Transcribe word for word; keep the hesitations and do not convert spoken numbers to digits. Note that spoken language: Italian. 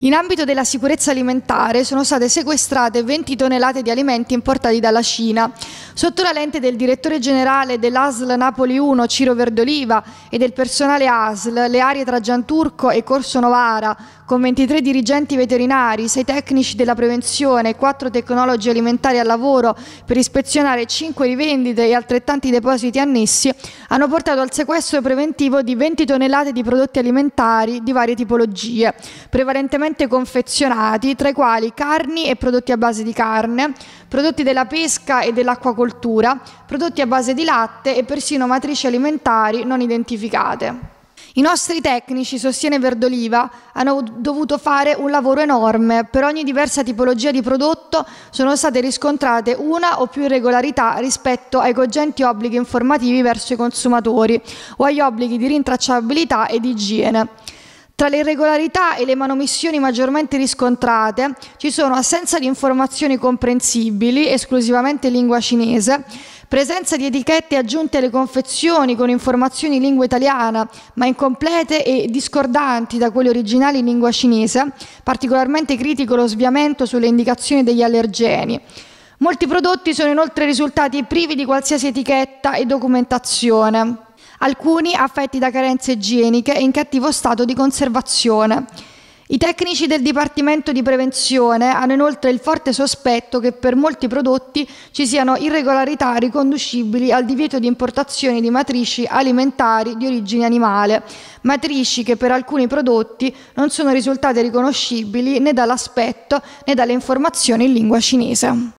In ambito della sicurezza alimentare sono state sequestrate venti tonnellate di alimenti importati dalla Cina. Sotto la lente del direttore generale dell'A S L Napoli uno Ciro Verdoliva e del personale A S L, le aree tra Gianturco e Corso Novara, con ventitré dirigenti veterinari, sei tecnici della prevenzione e quattro tecnologi alimentari al lavoro per ispezionare cinque rivendite e altrettanti depositi annessi, hanno portato al sequestro preventivo di venti tonnellate di prodotti alimentari di varie tipologie, prevalentemente confezionati, tra i quali carni e prodotti a base di carne, prodotti della pesca e dell'acquacoltura, prodotti a base di latte e persino matrici alimentari non identificate. I nostri tecnici, sostiene Verdoliva, hanno dovuto fare un lavoro enorme. Per ogni diversa tipologia di prodotto sono state riscontrate una o più irregolarità rispetto ai cogenti obblighi informativi verso i consumatori o agli obblighi di rintracciabilità e di igiene. Tra le irregolarità e le manomissioni maggiormente riscontrate ci sono assenza di informazioni comprensibili, esclusivamente in lingua cinese, presenza di etichette aggiunte alle confezioni con informazioni in lingua italiana ma incomplete e discordanti da quelle originali in lingua cinese, particolarmente critico lo sviamento sulle indicazioni degli allergeni. Molti prodotti sono inoltre risultati privi di qualsiasi etichetta e documentazione, alcuni affetti da carenze igieniche e in cattivo stato di conservazione. I tecnici del Dipartimento di Prevenzione hanno inoltre il forte sospetto che per molti prodotti ci siano irregolarità riconducibili al divieto di importazione di matrici alimentari di origine animale, matrici che per alcuni prodotti non sono risultate riconoscibili né dall'aspetto né dalle informazioni in lingua cinese.